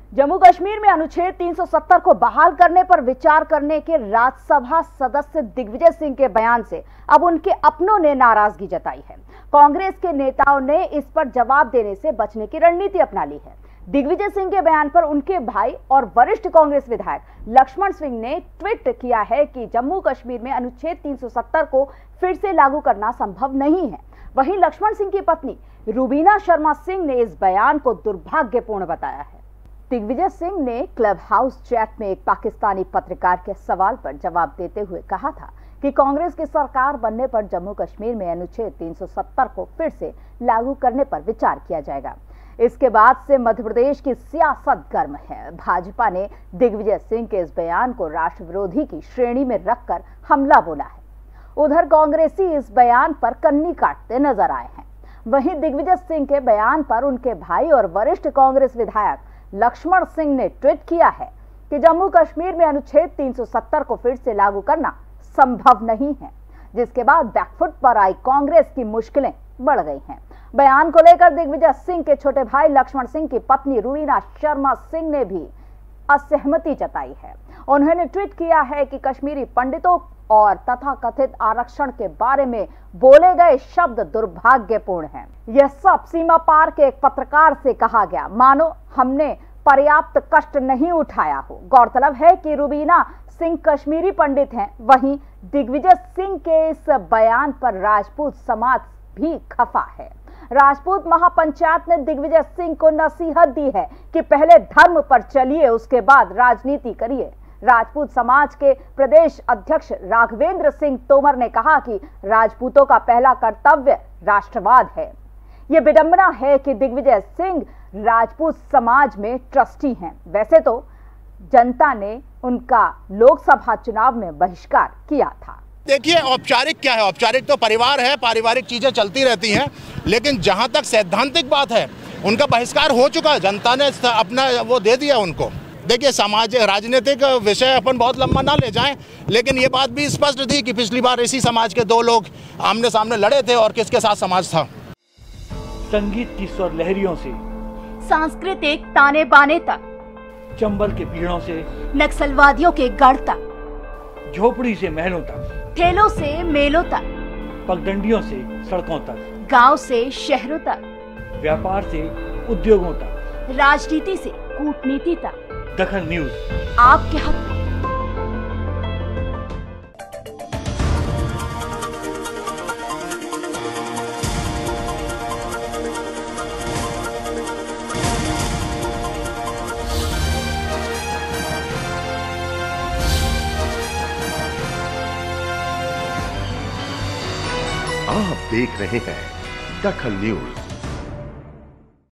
जम्मू कश्मीर में अनुच्छेद 370 को बहाल करने पर विचार करने के राज्यसभा सदस्य दिग्विजय सिंह के बयान से अब उनके अपनों ने नाराजगी जताई है। कांग्रेस के नेताओं ने इस पर जवाब देने से बचने की रणनीति अपना ली है। दिग्विजय सिंह के बयान पर उनके भाई और वरिष्ठ कांग्रेस विधायक लक्ष्मण सिंह ने ट्वीट किया है कि जम्मू कश्मीर में अनुच्छेद 370 को फिर से लागू करना संभव नहीं है। वहीं लक्ष्मण सिंह की पत्नी रुबीना शर्मा सिंह ने इस बयान को दुर्भाग्यपूर्ण बताया है। दिग्विजय सिंह ने क्लब हाउस चैट में एक पाकिस्तानी पत्रकार के सवाल पर जवाब देते हुए कहा था कि कांग्रेस की सरकार बनने पर जम्मू कश्मीर में अनुच्छेद 370 को फिर से लागू करने पर विचार किया जाएगा। इसके बाद से मध्य प्रदेश की सियासत गर्म है। भाजपा ने दिग्विजय सिंह के इस बयान को राष्ट्र विरोधी की श्रेणी में रखकर हमला बोला है। उधर कांग्रेसी इस बयान पर कन्नी काटते नजर आए हैं। वहीं दिग्विजय सिंह के बयान पर उनके भाई और वरिष्ठ कांग्रेस विधायक लक्ष्मण सिंह ने ट्वीट किया है कि जम्मू कश्मीर में अनुच्छेद 370 को फिर से लागू करना संभव नहीं है, जिसके बाद बैकफुट पर आई कांग्रेस की मुश्किलें बढ़ गई हैं। बयान को लेकर दिग्विजय सिंह के छोटे भाई लक्ष्मण सिंह की पत्नी रुबीना शर्मा सिंह ने भी असहमति जताई है। उन्होंने ट्वीट किया है कि कश्मीरी पंडितों और तथाकथित आरक्षण के बारे में बोले गए शब्द दुर्भाग्यपूर्ण हैं। यह सब सीमा पार के एक पत्रकार से कहा गया, मानो हमने पर्याप्त कष्ट नहीं उठाया हो। गौरतलब है कि रुबीना सिंह कश्मीरी पंडित हैं। वहीं दिग्विजय सिंह के इस बयान पर राजपूत समाज भी खफा है। राजपूत महापंचायत ने दिग्विजय सिंह को नसीहत दी है कि पहले धर्म पर चलिए, उसके बाद राजनीति करिए। राजपूत समाज के प्रदेश अध्यक्ष राघवेंद्र सिंह तोमर ने कहा कि राजपूतों का पहला कर्तव्य राष्ट्रवाद है। ये विडंबना है कि दिग्विजय सिंह राजपूत समाज में ट्रस्टी हैं। वैसे तो जनता ने उनका लोकसभा चुनाव में बहिष्कार किया था। देखिए, औपचारिक क्या है? औपचारिक तो परिवार है, पारिवारिक चीजें चलती रहती हैं, लेकिन जहां तक सैद्धांतिक बात है, उनका बहिष्कार हो चुका है। जनता ने अपना वो दे दिया उनको। देखिए, समाज राजनीतिक विषय अपन बहुत लंबा ना ले जाएं, लेकिन ये बात भी स्पष्ट थी कि पिछली बार इसी समाज के दो लोग आमने सामने लड़े थे और किसके साथ समाज था। संगीत की स्वर लहरियों से सांस्कृतिक ताने बाने तक, चंबल के पीड़ों से नक्सलवादियों के गढ़ तक, झोपड़ी से महलों तक, ठेलों से मेलों तक, पगडंडियों से सड़कों तक, गांव से शहरों तक, व्यापार से उद्योगों तक, राजनीति से कूटनीति तक, दखल न्यूज आपके हक में। आप देख रहे हैं दखल न्यूज।